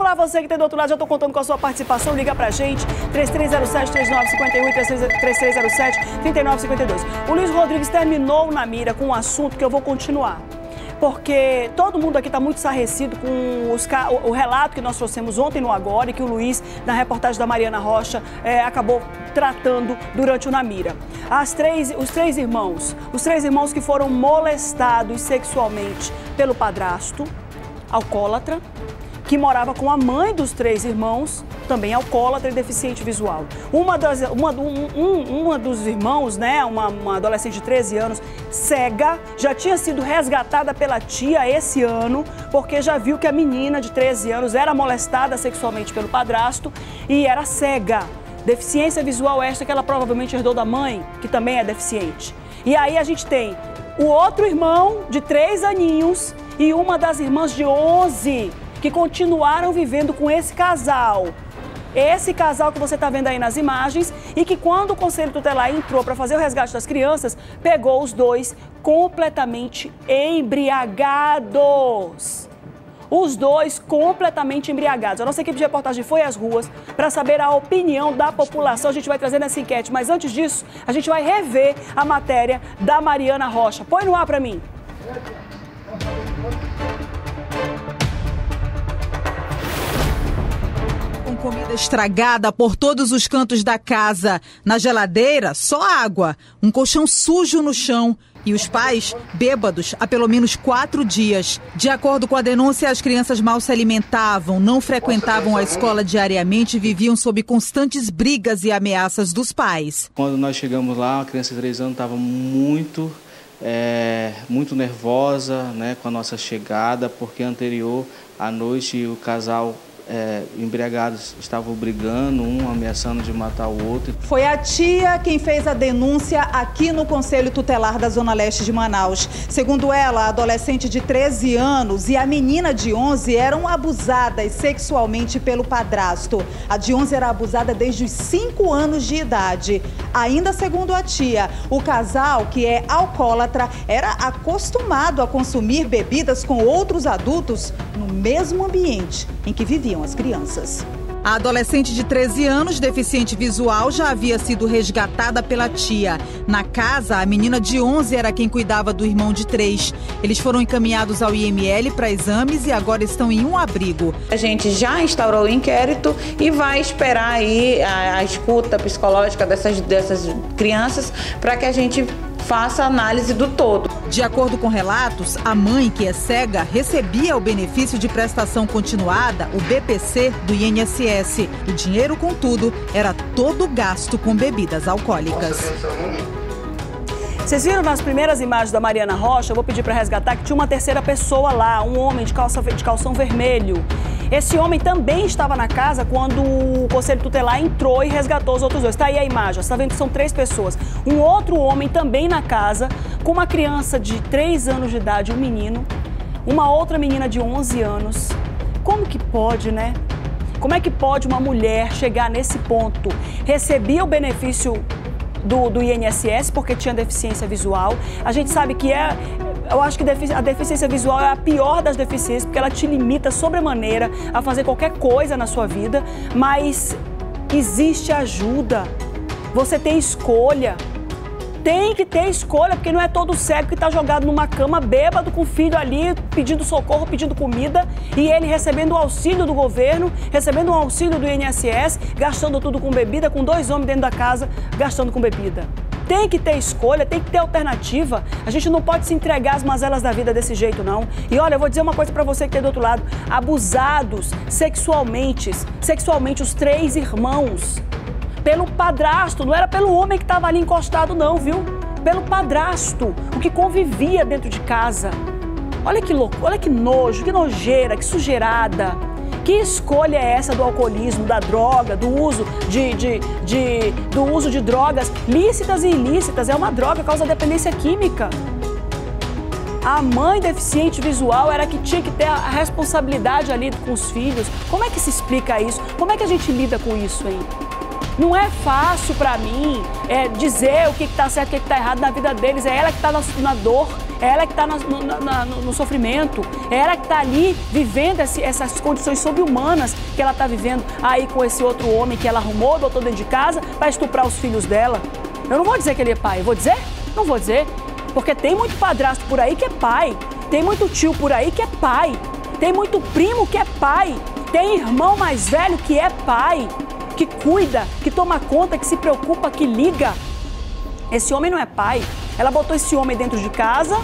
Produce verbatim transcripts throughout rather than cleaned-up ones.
lá, você que tem do outro lado, já estou contando com a sua participação, liga pra gente, três três zero sete, três nove cinco um, três três zero sete, três nove cinco dois. O Luiz Rodrigues terminou na mira com um assunto que eu vou continuar. Porque todo mundo aqui está muito estarrecido com os, o, o relato que nós trouxemos ontem no Agora e que o Luiz, na reportagem da Mariana Rocha, é, acabou tratando durante o Na Mira. As três, os três irmãos, os três irmãos que foram molestados sexualmente pelo padrasto, alcoólatra, que morava com a mãe dos três irmãos, também alcoólatra e deficiente visual. Uma, das, uma, um, um, uma dos irmãos, né, uma, uma adolescente de treze anos, cega, já tinha sido resgatada pela tia esse ano, porque já viu que a menina de treze anos era molestada sexualmente pelo padrasto e era cega. Deficiência visual esta que ela provavelmente herdou da mãe, que também é deficiente. E aí a gente tem o outro irmão de três aninhos e uma das irmãs de onze, que continuaram vivendo com esse casal. Esse casal que você está vendo aí nas imagens e que quando o Conselho Tutelar entrou para fazer o resgate das crianças, pegou os dois completamente embriagados. Os dois completamente embriagados. A nossa equipe de reportagem foi às ruas para saber a opinião da população. A gente vai trazer nessa enquete, mas antes disso, a gente vai rever a matéria da Mariana Rocha. Põe no ar para mim. Comida estragada por todos os cantos da casa. Na geladeira, só água. Um colchão sujo no chão. E os pais, bêbados há pelo menos quatro dias. De acordo com a denúncia, as crianças mal se alimentavam, não frequentavam a escola diariamente e viviam sob constantes brigas e ameaças dos pais. Quando nós chegamos lá, a criança de três anos estava muito, é, muito nervosa, né, com a nossa chegada, porque anterior à noite o casal É, embriagados estavam brigando, um ameaçando de matar o outro. Foi a tia quem fez a denúncia aqui no Conselho Tutelar da Zona Leste de Manaus. Segundo ela, a adolescente de treze anos e a menina de onze eram abusadas sexualmente pelo padrasto. A de onze era abusada desde os cinco anos de idade. Ainda segundo a tia, o casal, que é alcoólatra, era acostumado a consumir bebidas com outros adultos no mesmo ambiente em que viviam as crianças. A adolescente de treze anos, deficiente visual, já havia sido resgatada pela tia. Na casa, a menina de onze era quem cuidava do irmão de três. Eles foram encaminhados ao I M L para exames e agora estão em um abrigo. A gente já instaurou o inquérito e vai esperar aí a, a escuta psicológica dessas, dessas crianças para que a gente faça a análise do todo. De acordo com relatos, a mãe, que é cega, recebia o benefício de prestação continuada, o B P C, do I N S S. O dinheiro, contudo, era todo gasto com bebidas alcoólicas. Vocês viram nas primeiras imagens da Mariana Rocha, eu vou pedir para resgatar, que tinha uma terceira pessoa lá, um homem de, calça, de calção vermelho. Esse homem também estava na casa quando o Conselho Tutelar entrou e resgatou os outros dois. Está aí a imagem, você está vendo que são três pessoas. Um outro homem também na casa, com uma criança de três anos de idade, um menino. Uma outra menina de onze anos. Como que pode, né? Como é que pode uma mulher chegar nesse ponto? Recebia o benefício do, do I N S S porque tinha deficiência visual. A gente sabe que é... Eu acho que a deficiência visual é a pior das deficiências, porque ela te limita sobremaneira a fazer qualquer coisa na sua vida, mas existe ajuda, você tem escolha, tem que ter escolha, porque não é todo cego que está jogado numa cama bêbado com o filho ali, pedindo socorro, pedindo comida, e ele recebendo o auxílio do governo, recebendo o auxílio do I N S S, gastando tudo com bebida, com dois homens dentro da casa, gastando com bebida. Tem que ter escolha, tem que ter alternativa. A gente não pode se entregar às mazelas da vida desse jeito, não. E olha, eu vou dizer uma coisa pra você que tem do outro lado. Abusados sexualmente, sexualmente os três irmãos, pelo padrasto, não era pelo homem que estava ali encostado, não, viu? Pelo padrasto, o que convivia dentro de casa. Olha que louco, olha que nojo, que nojeira, que sujeirada. Que escolha é essa do alcoolismo, da droga, do uso de, de, de, do uso de drogas lícitas e ilícitas? É uma droga, causa dependência química. A mãe deficiente visual era que tinha que ter a responsabilidade ali com os filhos. Como é que se explica isso? Como é que a gente lida com isso aí? Não é fácil para mim é, dizer o que está certo e o que está errado na vida deles. É ela que está na, na dor. é ela que está no, no, no sofrimento, é ela que está ali vivendo esse, essas condições sobre-humanas que ela está vivendo aí com esse outro homem que ela arrumou, botou dentro de casa para estuprar os filhos dela. Eu não vou dizer que ele é pai, eu vou dizer? Não vou dizer, porque tem muito padrasto por aí que é pai, tem muito tio por aí que é pai, tem muito primo que é pai, tem irmão mais velho que é pai, que cuida, que toma conta, que se preocupa, que liga. Esse homem não é pai. Ela botou esse homem dentro de casa,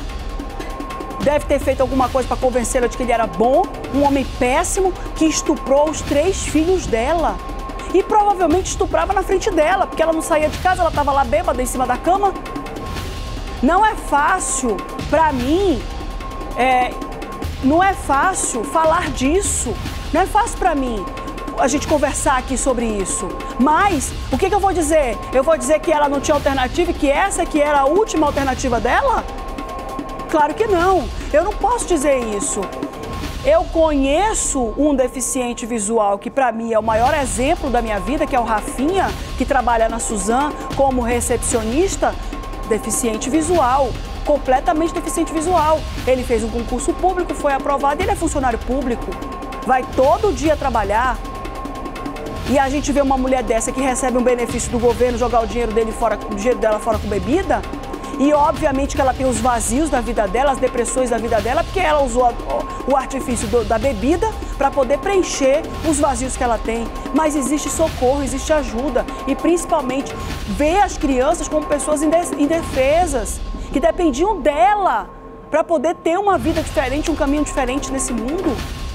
deve ter feito alguma coisa para convencê-la de que ele era bom, um homem péssimo que estuprou os três filhos dela. E provavelmente estuprava na frente dela, porque ela não saía de casa, ela estava lá bêbada em cima da cama. Não é fácil para mim, é, não é fácil falar disso, não é fácil para mim a gente conversar aqui sobre isso. Mas, o que, que eu vou dizer? Eu vou dizer que ela não tinha alternativa e que essa que era a última alternativa dela? Claro que não. Eu não posso dizer isso. Eu conheço um deficiente visual que para mim é o maior exemplo da minha vida, que é o Rafinha, que trabalha na Suzan como recepcionista, deficiente visual, completamente deficiente visual. Ele fez um concurso público, foi aprovado e ele é funcionário público. Vai todo dia trabalhar. E a gente vê uma mulher dessa que recebe um benefício do governo jogar o dinheiro dele fora, o dinheiro dela fora com bebida. E obviamente que ela tem os vazios da vida dela, as depressões da vida dela, porque ela usou a, o artifício do, da bebida para poder preencher os vazios que ela tem. Mas existe socorro, existe ajuda. E principalmente ver as crianças como pessoas indefesas, que dependiam dela para poder ter uma vida diferente, um caminho diferente nesse mundo.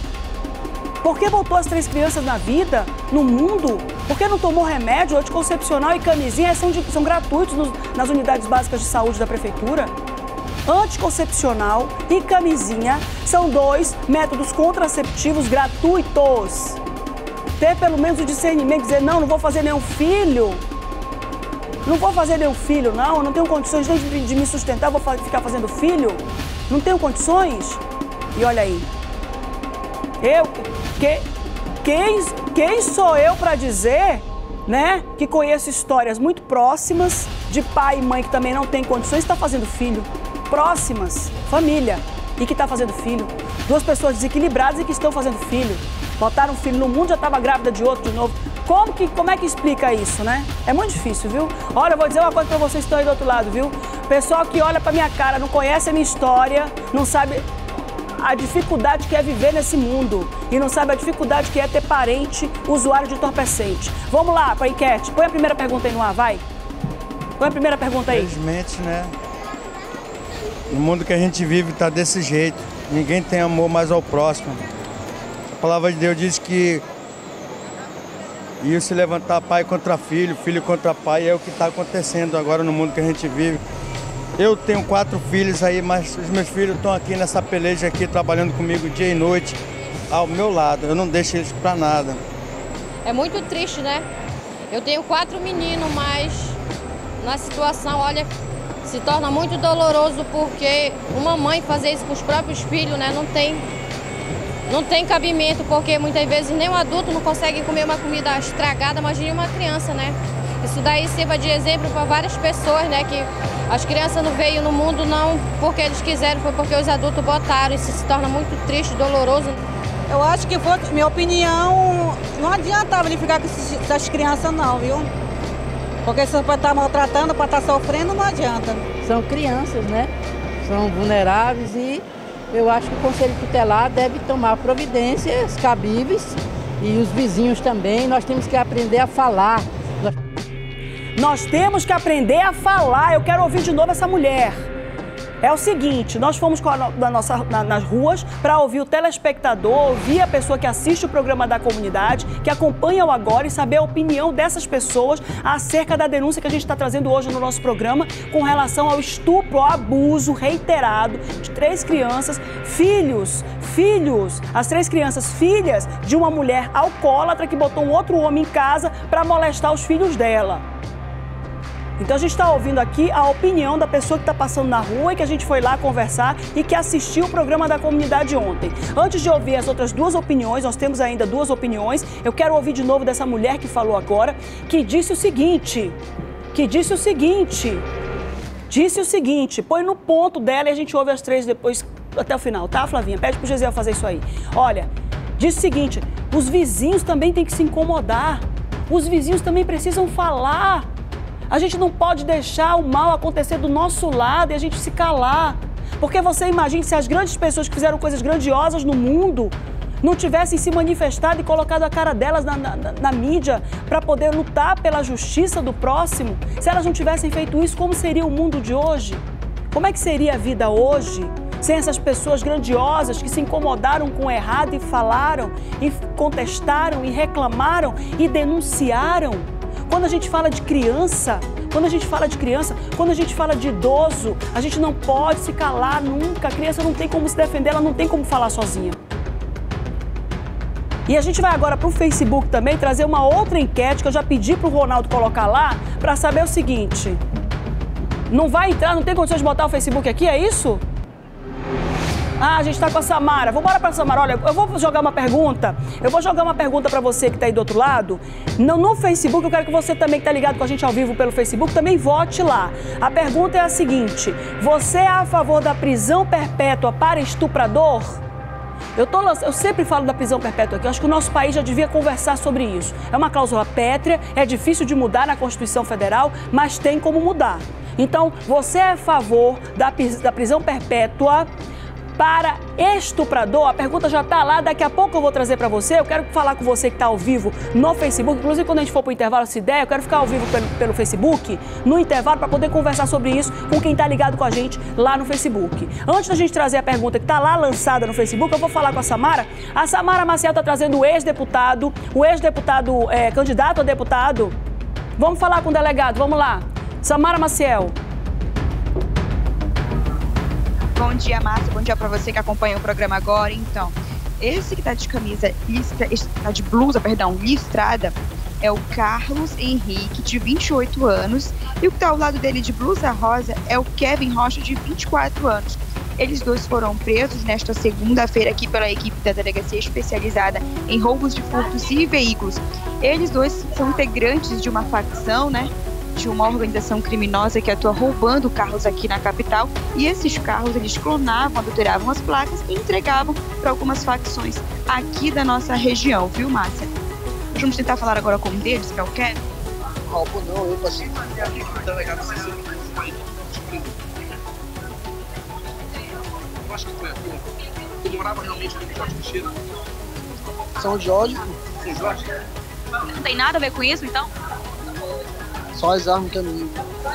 Por que botou as três crianças na vida, no mundo? Por que não tomou remédio, anticoncepcional e camisinha? São, de, são gratuitos nos, nas unidades básicas de saúde da prefeitura. Anticoncepcional e camisinha são dois métodos contraceptivos gratuitos. Ter pelo menos o discernimento, dizer, não, não vou fazer nenhum filho. Não vou fazer nenhum filho, não. Eu não tenho condições nem de, de me sustentar, vou ficar fazendo filho. Não tenho condições. E olha aí. Eu... Que, quem, quem sou eu para dizer, né, que conheço histórias muito próximas de pai e mãe que também não tem condições e está fazendo filho? Próximas, família, e que está fazendo filho. Duas pessoas desequilibradas e que estão fazendo filho. Botaram um filho no mundo, já estava grávida de outro de novo. Como, que, como é que explica isso, né? É muito difícil, viu? Olha, eu vou dizer uma coisa para vocês que estão aí do outro lado, viu? Pessoal que olha para minha cara, não conhece a minha história, não sabe a dificuldade que é viver nesse mundo e não sabe a dificuldade que é ter parente usuário de entorpecente. Vamos lá para a enquete. Põe a primeira pergunta aí no ar, vai. Põe a primeira pergunta aí. Infelizmente, né? No mundo que a gente vive está desse jeito. Ninguém tem amor mais ao próximo. A palavra de Deus diz que ia se levantar pai contra filho, filho contra pai. É o que está acontecendo agora no mundo que a gente vive. Eu tenho quatro filhos aí, mas os meus filhos estão aqui nessa peleja aqui, trabalhando comigo dia e noite, ao meu lado. Eu não deixo eles para nada. É muito triste, né? Eu tenho quatro meninos, mas na situação, olha, se torna muito doloroso porque uma mãe fazer isso com os próprios filhos, né? Não tem, não tem cabimento, porque muitas vezes nem um adulto não consegue comer uma comida estragada, imagine uma criança, né? Isso daí sirva de exemplo para várias pessoas, né? Que as crianças não veio no mundo não porque eles quiseram, foi porque os adultos botaram. Isso se torna muito triste, doloroso. Eu acho que, foi, minha opinião, não adiantava ele ficar com essas crianças não, viu? Porque se para estar maltratando, para estar sofrendo, não adianta. São crianças, né? São vulneráveis e eu acho que o Conselho Tutelar deve tomar providências cabíveis e os vizinhos também. Nós temos que aprender a falar. Nós temos que aprender a falar. Eu quero ouvir de novo essa mulher. É o seguinte, nós fomos com a, na nossa, na, nas ruas para ouvir o telespectador, ouvir a pessoa que assiste o programa da comunidade, que acompanha o Agora e saber a opinião dessas pessoas acerca da denúncia que a gente está trazendo hoje no nosso programa com relação ao estupro, ao abuso reiterado de três crianças, filhos, filhos, as três crianças, filhas de uma mulher alcoólatra que botou um outro homem em casa para molestar os filhos dela. Então a gente está ouvindo aqui a opinião da pessoa que está passando na rua e que a gente foi lá conversar e que assistiu o programa da comunidade ontem. Antes de ouvir as outras duas opiniões, nós temos ainda duas opiniões, eu quero ouvir de novo dessa mulher que falou agora, que disse o seguinte, que disse o seguinte, disse o seguinte, põe no ponto dela e a gente ouve as três depois até o final, tá, Flavinha? Pede pro Gesiel fazer isso aí. Olha, disse o seguinte, os vizinhos também têm que se incomodar, os vizinhos também precisam falar. A gente não pode deixar o mal acontecer do nosso lado e a gente se calar. Porque você imagine se as grandes pessoas que fizeram coisas grandiosas no mundo não tivessem se manifestado e colocado a cara delas na, na, na mídia para poder lutar pela justiça do próximo. Se elas não tivessem feito isso, como seria o mundo de hoje? Como é que seria a vida hoje sem essas pessoas grandiosas que se incomodaram com o errado e falaram, e contestaram, e reclamaram, e denunciaram? Quando a gente fala de criança, quando a gente fala de criança, quando a gente fala de idoso, a gente não pode se calar nunca. A criança não tem como se defender, ela não tem como falar sozinha. E a gente vai agora para o Facebook também trazer uma outra enquete que eu já pedi para o Ronaldo colocar lá para saber o seguinte. Não vai entrar, não tem condições de botar o Facebook aqui, é isso? Ah, a gente está com a Samara. Vamos embora para a Samara. Olha, eu vou jogar uma pergunta. Eu vou jogar uma pergunta para você que está aí do outro lado. No, no Facebook, eu quero que você também que está ligado com a gente ao vivo pelo Facebook, também vote lá. A pergunta é a seguinte. Você é a favor da prisão perpétua para estuprador? Eu, tô, eu sempre falo da prisão perpétua aqui. Eu acho que o nosso país já devia conversar sobre isso. É uma cláusula pétrea, é difícil de mudar na Constituição Federal, mas tem como mudar. Então, você é a favor da, da prisão perpétua para estuprador? A pergunta já está lá, daqui a pouco eu vou trazer para você. Eu quero falar com você que está ao vivo no Facebook. Inclusive, quando a gente for para o intervalo, se der, eu quero ficar ao vivo pelo, pelo Facebook, no intervalo, para poder conversar sobre isso com quem está ligado com a gente lá no Facebook. Antes da gente trazer a pergunta que está lá lançada no Facebook, eu vou falar com a Samara. A Samara Maciel está trazendo o ex-deputado, o ex-deputado, é, candidato a deputado. Vamos falar com o delegado, vamos lá. Samara Maciel. Bom dia, Márcia. Bom dia para você que acompanha o programa agora. Então, esse que tá de camisa, listra, esse que tá de blusa, perdão, listrada, é o Carlos Henrique, de vinte e oito anos. E o que tá ao lado dele de blusa rosa é o Kevin Rocha, de vinte e quatro anos. Eles dois foram presos nesta segunda-feira aqui pela equipe da Delegacia Especializada em Roubos de Furtos e Veículos. Eles dois são integrantes de uma facção, né? De uma organização criminosa que atua roubando carros aqui na capital, e esses carros eles clonavam, adulteravam as placas e entregavam para algumas facções aqui da nossa região, viu, Márcia? Vamos tentar falar agora com um deles, que é o Kevin. Roubo não, eu passei aqui com o delegado C C. Eu acho que foi a tua. Tu morava realmente ali no Jorge Teixeira? São Jorge. São Jorge? Não tem nada a ver com isso, então? Só as armas também.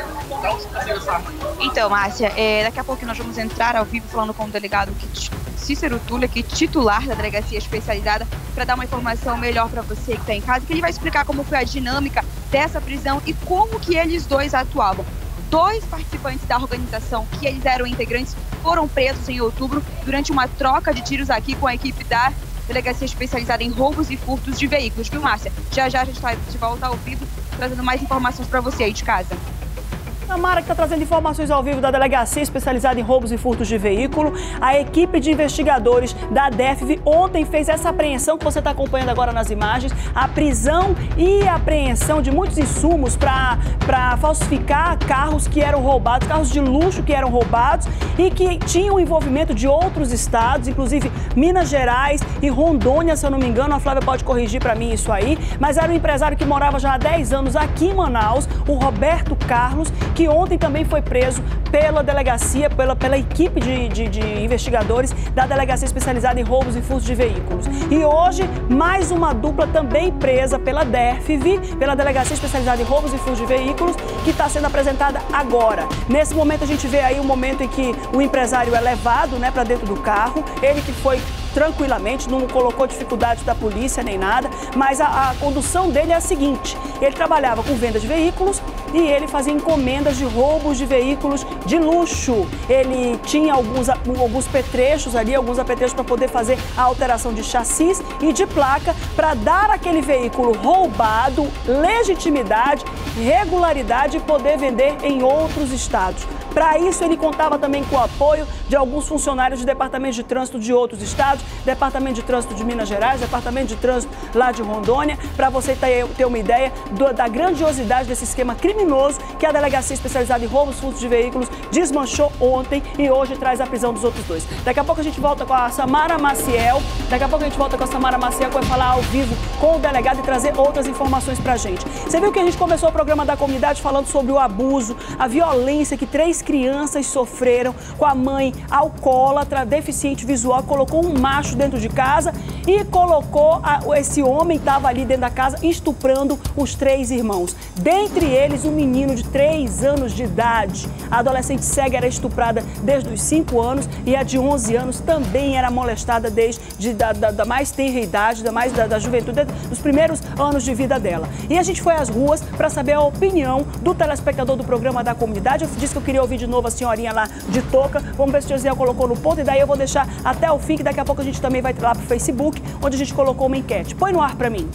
Então, Márcia, é, daqui a pouco nós vamos entrar ao vivo falando com o delegado Cícero Túlio, aqui, titular da Delegacia Especializada, para dar uma informação melhor para você que está em casa, que ele vai explicar como foi a dinâmica dessa prisão e como que eles dois atuavam. Dois participantes da organização, que eles eram integrantes, foram presos em outubro durante uma troca de tiros aqui com a equipe da Delegacia Especializada em Roubos e Furtos de Veículos, viu, Márcia? Já já a gente está de volta ao vivo, trazendo mais informações para você aí de casa. Samara, que está trazendo informações ao vivo da Delegacia Especializada em Roubos e Furtos de Veículo. A equipe de investigadores da D E F V ontem fez essa apreensão que você está acompanhando agora nas imagens, a prisão e a apreensão de muitos insumos para falsificar carros que eram roubados, carros de luxo que eram roubados e que tinham envolvimento de outros estados, inclusive Minas Gerais e Rondônia, se eu não me engano. A Flávia pode corrigir para mim isso aí, mas era um empresário que morava já há dez anos aqui em Manaus, o Roberto Carlos, que ontem também foi preso pela delegacia, pela, pela equipe de, de, de investigadores da Delegacia Especializada em Roubos e Furtos de Veículos. E hoje, mais uma dupla também presa pela D E F V, pela Delegacia Especializada em Roubos e Furtos de Veículos, que está sendo apresentada agora. Nesse momento, a gente vê aí o momento em que o empresário é levado, né, para dentro do carro, ele que foi tranquilamente, não colocou dificuldade da polícia nem nada, mas a, a condução dele é a seguinte: ele trabalhava com venda de veículos e ele fazia encomendas de roubos de veículos de luxo. Ele tinha alguns, alguns petrechos ali, alguns apetrechos para poder fazer a alteração de chassis e de placa para dar àquele veículo roubado legitimidade, regularidade e poder vender em outros estados. Para isso, ele contava também com o apoio de alguns funcionários de departamento de trânsito de outros estados, departamento de trânsito de Minas Gerais, departamento de trânsito lá de Rondônia, para você ter, ter uma ideia do, da grandiosidade desse esquema criminoso que a Delegacia Especializada em Roubos, Furtos de Veículos desmanchou ontem e hoje traz a prisão dos outros dois. Daqui a pouco a gente volta com a Samara Maciel, daqui a pouco a gente volta com a Samara Maciel, que vai falar ao vivo com o delegado e trazer outras informações pra gente. Você viu que a gente começou o programa da comunidade falando sobre o abuso, a violência que três crianças sofreram com a mãe alcoólatra, deficiente visual, colocou um macho dentro de casa e colocou, a, esse homem estava ali dentro da casa estuprando os três irmãos. Dentre eles, um menino de três anos de idade. A adolescente cega era estuprada desde os cinco anos e a de onze anos também era molestada desde da, da, da mais tenra idade, da, mais, da, da juventude, dos primeiros anos de vida dela. E a gente foi às ruas para saber a opinião do telespectador do programa da comunidade. Eu disse que eu queria ouvir de novo a senhorinha lá de touca. Vamos ver se o Josiel colocou no ponto e daí eu vou deixar até o fim, que daqui a pouco a gente também vai lá pro Facebook, onde a gente colocou uma enquete. Põe no ar para mim.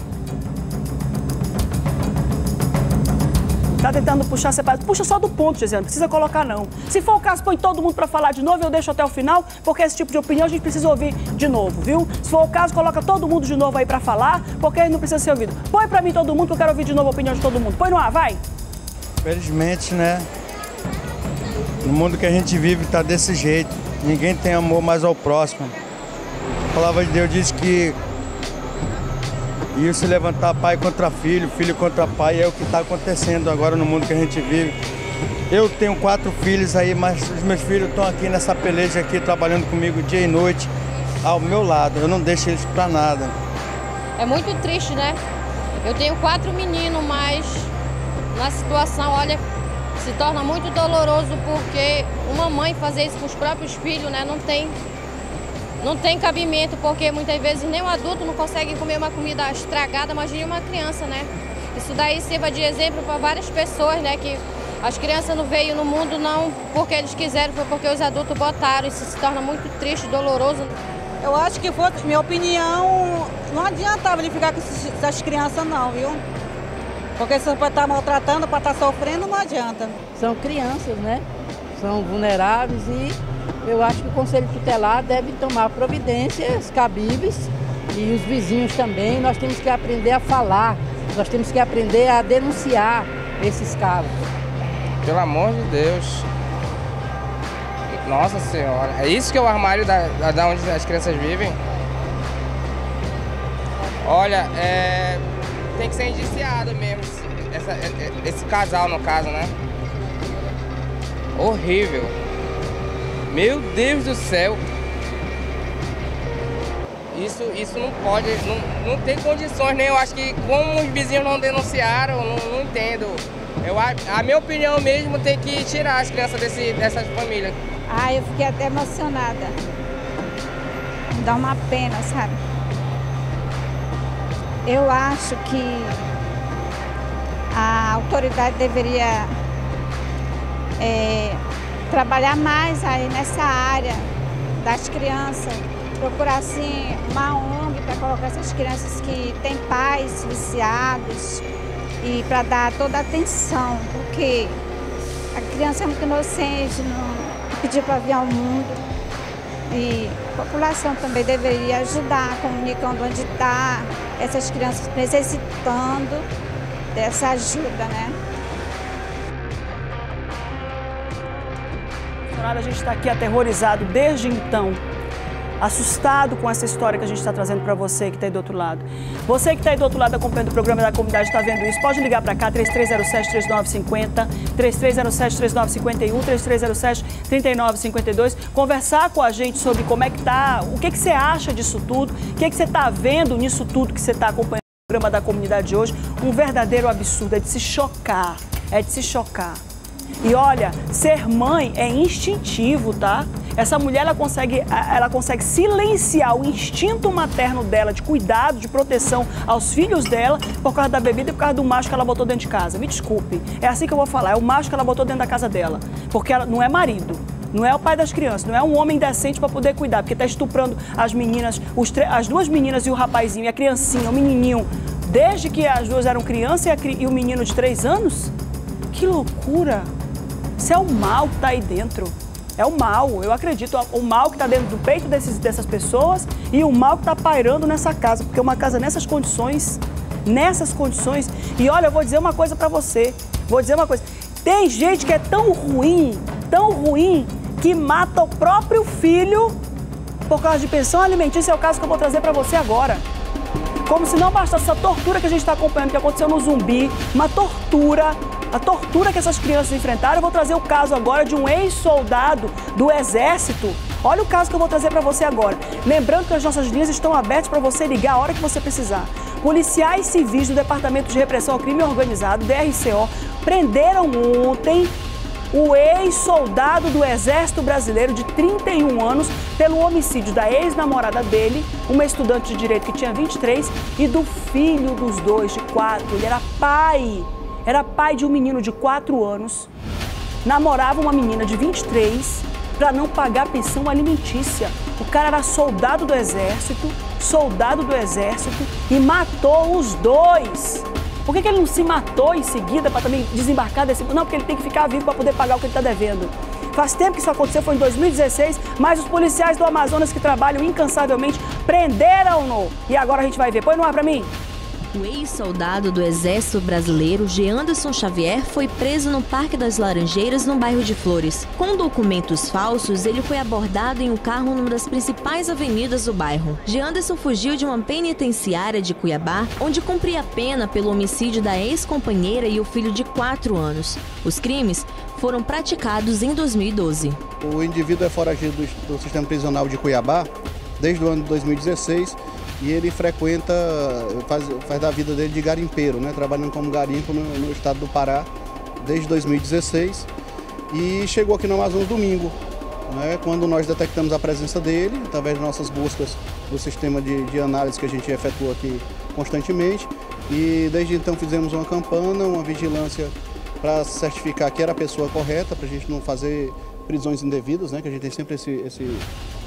Tá tentando puxar separado. Puxa só do ponto, Gisele, não precisa colocar não. Se for o caso, põe todo mundo para falar de novo e eu deixo até o final, porque esse tipo de opinião a gente precisa ouvir de novo, viu? Se for o caso, coloca todo mundo de novo aí para falar, porque não precisa ser ouvido. Põe para mim todo mundo, que eu quero ouvir de novo a opinião de todo mundo. Põe no ar, vai! Felizmente, né? No mundo que a gente vive tá desse jeito. Ninguém tem amor mais ao próximo. A palavra de Deus diz que e se levantar pai contra filho, filho contra pai, é o que está acontecendo agora no mundo que a gente vive. Eu tenho quatro filhos aí, mas os meus filhos estão aqui nessa peleja aqui, trabalhando comigo dia e noite, ao meu lado. Eu não deixo eles para nada. É muito triste, né? Eu tenho quatro meninos, mas na situação, olha, se torna muito doloroso, porque uma mãe fazer isso com os próprios filhos, né, não tem... Não tem cabimento, porque muitas vezes nem um adulto não consegue comer uma comida estragada, imagine uma criança, né? Isso daí sirva de exemplo para várias pessoas, né? Que as crianças não veio no mundo não porque eles quiseram, foi porque os adultos botaram. Isso se torna muito triste, doloroso. Eu acho que, foi, minha opinião, não adiantava ele ficar com essas crianças não, viu? Porque se para estar maltratando, para estar sofrendo, não adianta. São crianças, né? São vulneráveis e eu acho que o Conselho Tutelar deve tomar providências cabíveis e os vizinhos também. Nós temos que aprender a falar, nós temos que aprender a denunciar esses casos. Pelo amor de Deus. Nossa Senhora, é isso que é o armário da, da onde as crianças vivem? Olha, é, tem que ser indiciado mesmo, essa, esse casal no caso, né? Horrível. Meu Deus do céu. Isso, isso não pode, não, não tem condições, né? Eu acho que como os vizinhos não denunciaram, não, não entendo. Eu, a, a minha opinião mesmo tem que tirar as crianças desse, dessas famílias. Ah, eu fiquei até emocionada. Dá uma pena, sabe? Eu acho que a autoridade deveria é, trabalhar mais aí nessa área das crianças, procurar assim uma O N G para colocar essas crianças que têm pais viciados e para dar toda a atenção, porque a criança é muito inocente, não pedir para vir ao mundo. E a população também deveria ajudar, comunicando onde está essas crianças necessitando dessa ajuda, né? A gente está aqui aterrorizado desde então, assustado com essa história que a gente está trazendo para você que está aí do outro lado. Você que está aí do outro lado acompanhando o programa da comunidade, está vendo isso, pode ligar para cá, três três zero sete, três nove cinco zero, três três zero sete, três nove cinco um, três três zero sete, três nove cinco dois, conversar com a gente sobre como é que tá, o que, que você acha disso tudo, o que, que você está vendo nisso tudo que você está acompanhando o programa da comunidade de hoje. Um verdadeiro absurdo, é de se chocar, é de se chocar. E olha, ser mãe é instintivo, tá? Essa mulher, ela consegue, ela consegue silenciar o instinto materno dela de cuidado, de proteção aos filhos dela por causa da bebida e por causa do macho que ela botou dentro de casa. Me desculpe, é assim que eu vou falar, é o macho que ela botou dentro da casa dela. Porque ela não é marido, não é o pai das crianças, não é um homem decente para poder cuidar, porque tá estuprando as meninas, os as duas meninas e o rapazinho, e a criancinha, o menininho, desde que as duas eram crianças e, a, e o menino de três anos? Que loucura! Isso é o mal que está aí dentro. É o mal, eu acredito, o mal que está dentro do peito desses, dessas pessoas e o mal que está pairando nessa casa, porque uma casa nessas condições, nessas condições, e olha, eu vou dizer uma coisa para você, vou dizer uma coisa, tem gente que é tão ruim, tão ruim, que mata o próprio filho por causa de pensão alimentícia, é o caso que eu vou trazer para você agora. Como se não bastasse essa tortura que a gente está acompanhando, que aconteceu no Zumbi, uma tortura, a tortura que essas crianças enfrentaram. Eu vou trazer o caso agora de um ex-soldado do Exército. Olha o caso que eu vou trazer para você agora. Lembrando que as nossas linhas estão abertas para você ligar a hora que você precisar. Policiais civis do Departamento de Repressão ao Crime Organizado, D R C O, prenderam ontem o ex-soldado do Exército Brasileiro de trinta e um anos pelo homicídio da ex-namorada dele, uma estudante de direito que tinha vinte e três, e do filho dos dois, de quatro. Ele era pai, era pai de um menino de quatro anos, namorava uma menina de vinte e três para não pagar pensão alimentícia. O cara era soldado do Exército, soldado do Exército e matou os dois. Por que, que ele não se matou em seguida para também desembarcar desse... Não, porque ele tem que ficar vivo para poder pagar o que ele está devendo. Faz tempo que isso aconteceu, foi em dois mil e dezesseis, mas os policiais do Amazonas que trabalham incansavelmente prenderam-no. E agora a gente vai ver. Põe no ar para mim. O ex-soldado do Exército Brasileiro, Jeanderson Xavier, foi preso no Parque das Laranjeiras, no bairro de Flores. Com documentos falsos, ele foi abordado em um carro numa das principais avenidas do bairro. Jeanderson fugiu de uma penitenciária de Cuiabá, onde cumpria pena pelo homicídio da ex-companheira e o filho de quatro anos. Os crimes foram praticados em dois mil e doze. O indivíduo é foragido do, do sistema prisional de Cuiabá desde o ano de dois mil e dezesseis. E ele frequenta, faz, faz da vida dele de garimpeiro, né? Trabalhando como garimpo no, no estado do Pará desde dois mil e dezesseis. E chegou aqui no Amazonas domingo, né? Quando nós detectamos a presença dele, através de nossas buscas do sistema de, de análise que a gente efetua aqui constantemente. E desde então fizemos uma campana, uma vigilância para certificar que era a pessoa correta, para a gente não fazer prisões indevidas, né? Que a gente tem sempre esse, esse,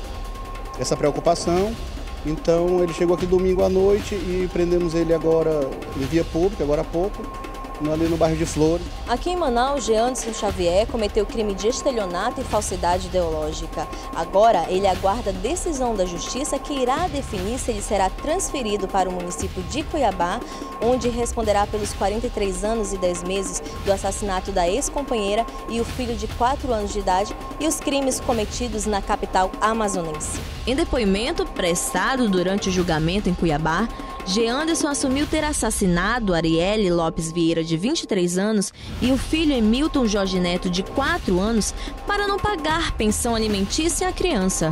essa preocupação. Então ele chegou aqui domingo à noite e prendemos ele agora em via pública, agora há pouco, ali no bairro de Flores. Aqui em Manaus, Jeanderson Xavier cometeu crime de estelionato e falsidade ideológica. Agora ele aguarda a decisão da justiça que irá definir se ele será transferido para o município de Cuiabá, onde responderá pelos quarenta e três anos e dez meses do assassinato da ex-companheira e o filho de quatro anos de idade e os crimes cometidos na capital amazonense. Em depoimento prestado durante o julgamento em Cuiabá, Jeanderson assumiu ter assassinado Arielle Lopes Vieira, de vinte e três anos, e o filho Emilton Jorge Neto, de quatro anos, para não pagar pensão alimentícia à criança.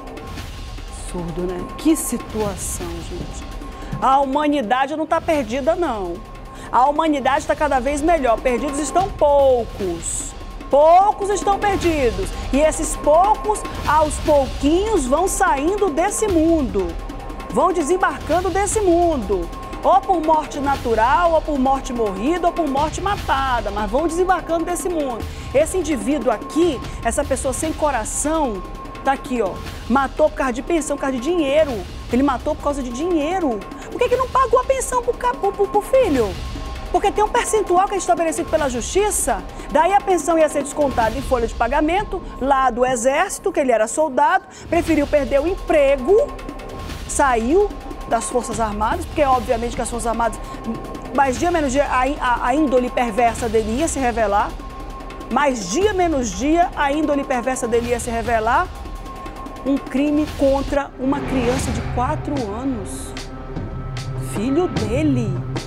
Absurdo, né? Que situação, gente. A humanidade não está perdida, não. A humanidade está cada vez melhor. Perdidos estão poucos. Poucos estão perdidos. E esses poucos, aos pouquinhos, vão saindo desse mundo. Vão desembarcando desse mundo, ou por morte natural, ou por morte morrida, ou por morte matada, mas vão desembarcando desse mundo. Esse indivíduo aqui, essa pessoa sem coração, tá aqui, ó, matou por causa de pensão, por causa de dinheiro. Ele matou por causa de dinheiro. Por que que não pagou a pensão pro, pro, pro, pro filho? Porque tem um percentual que é estabelecido pela justiça, daí a pensão ia ser descontada em folha de pagamento, lá do Exército, que ele era soldado, preferiu perder o emprego, saiu das Forças Armadas, porque obviamente que as Forças Armadas, mais dia menos dia, a, a, a índole perversa dele ia se revelar, mais dia menos dia, a índole perversa dele ia se revelar, um crime contra uma criança de quatro anos, filho dele,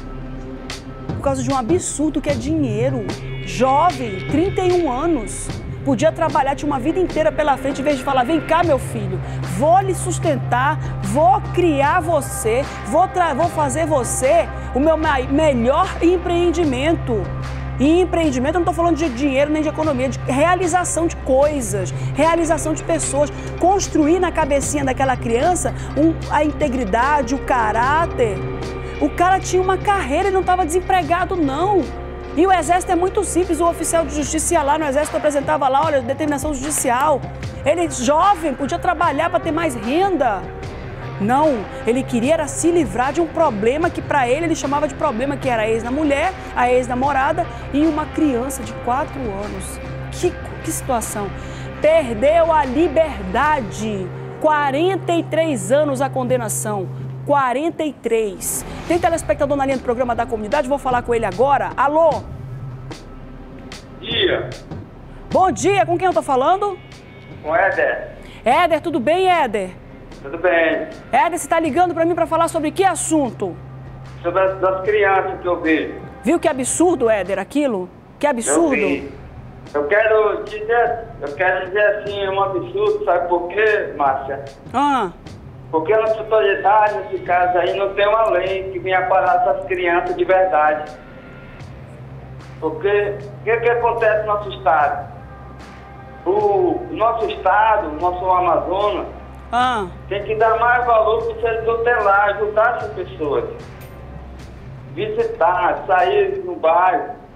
por causa de um absurdo que é dinheiro, jovem, trinta e um anos, podia trabalhar, tinha uma vida inteira pela frente, em vez de falar, vem cá, meu filho, vou lhe sustentar, vou criar você, vou, vou fazer você o meu melhor empreendimento. E empreendimento, eu não estou falando de dinheiro nem de economia, de realização de coisas, realização de pessoas, construir na cabecinha daquela criança um, a integridade, o caráter. O cara tinha uma carreira, ele não estava desempregado, não. E o Exército é muito simples, o oficial de justiça ia lá no Exército, apresentava lá, olha, determinação judicial. Ele, jovem, podia trabalhar para ter mais renda. Não, ele queria era se livrar de um problema que para ele ele chamava de problema, que era a ex-mulher, a ex-namorada e uma criança de quatro anos. Que, que situação. Perdeu a liberdade. quarenta e três anos a condenação. quarenta e três. Tem telespectador na linha do programa da comunidade, vou falar com ele agora. Alô? Dia. Bom dia, com quem eu tô falando? Com Éder. Éder, tudo bem, Éder? Tudo bem. Éder, você tá ligando pra mim pra falar sobre que assunto? Sobre as das crianças que eu vejo. Viu que absurdo, Éder, aquilo? Que absurdo. Eu vi. Eu quero dizer, eu quero dizer assim, é um absurdo, sabe por quê, Márcia? Ah. Porque a nossa autoridade, nesse caso aí, não tem uma lei que venha parar essas crianças de verdade. Porque o que, que acontece no nosso estado? O nosso estado, o nosso Amazonas, ah. tem que dar mais valor para o ser tutelar, ajudar essas pessoas. Visitar, sair no bairro.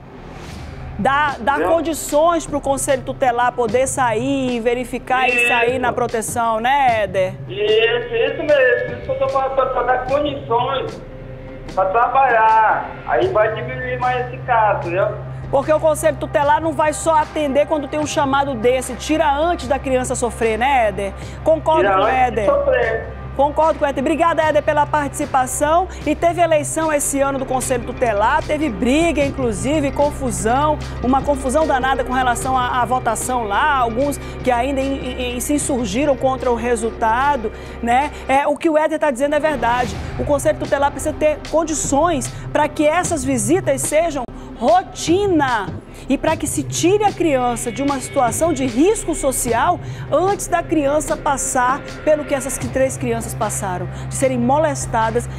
Dar, dar condições para o Conselho Tutelar poder sair e verificar isso. E sair na proteção, né, Éder? Isso, isso mesmo. Isso que eu estou falando, para dar condições para trabalhar. Aí vai diminuir mais esse caso, entendeu? Porque o Conselho Tutelar não vai só atender quando tem um chamado desse. Tira antes da criança sofrer, né, Éder? Concordo Tira com o antes Éder. de sofrer. Concordo com o Éder. Obrigada, Éder, pela participação. E teve eleição esse ano do Conselho Tutelar, teve briga, inclusive, confusão, uma confusão danada com relação à, à votação lá, alguns que ainda in, in, se insurgiram contra o resultado, né? É, o que o Éder está dizendo é verdade. O Conselho Tutelar precisa ter condições para que essas visitas sejam rotina e para que se tire a criança de uma situação de risco social antes da criança passar pelo que essas três crianças passaram, de serem molestadas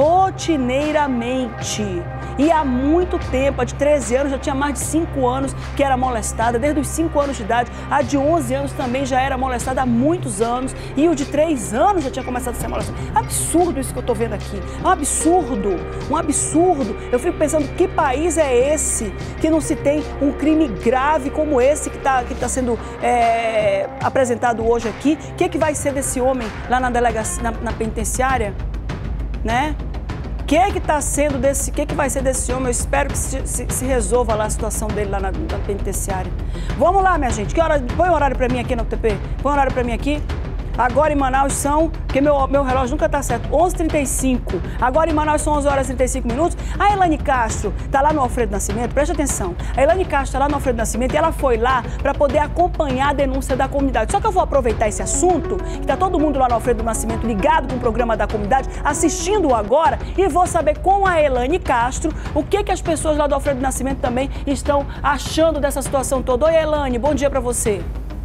rotineiramente. E há muito tempo, a de treze anos já tinha mais de cinco anos que era molestada, desde os cinco anos de idade. A de onze anos também já era molestada há muitos anos e o de três anos já tinha começado a ser molestada. Absurdo isso que eu tô vendo aqui, é um absurdo, um absurdo. Eu fico pensando, que país é esse que não se tem um crime grave como esse que está que tá sendo é, apresentado hoje aqui? O que, é que vai ser desse homem lá na delegacia, na, na penitenciária, né? O que é que está sendo desse, o que, é que vai ser desse homem? Eu espero que se, se, se resolva lá a situação dele lá na, na penitenciária. Vamos lá, minha gente. Que hora, põe o horário para mim aqui no U T P. Põe o horário para mim aqui. Agora em Manaus são, porque meu, meu relógio nunca tá certo, onze e trinta e cinco. Agora em Manaus são onze horas e trinta e cinco minutos. A Elane Castro tá lá no Alfredo Nascimento, preste atenção. A Elane Castro tá lá no Alfredo Nascimento e ela foi lá para poder acompanhar a denúncia da comunidade. Só que eu vou aproveitar esse assunto, que tá todo mundo lá no Alfredo Nascimento ligado com o programa da comunidade, assistindo agora, e vou saber com a Elane Castro o que que as pessoas lá do Alfredo Nascimento também estão achando dessa situação toda. Oi, Elane, bom dia para você.